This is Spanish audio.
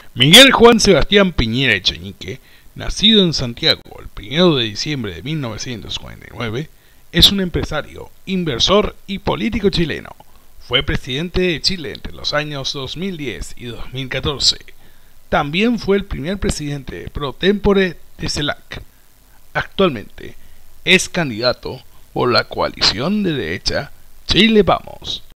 Miguel Juan Sebastián Piñera Echenique, nacido en Santiago el 1 de diciembre de 1949, es un empresario, inversor y político chileno. Fue presidente de Chile entre los años 2010 y 2014. También fue el primer presidente pro tempore de CELAC. Actualmente es candidato por la coalición de derecha Chile Vamos.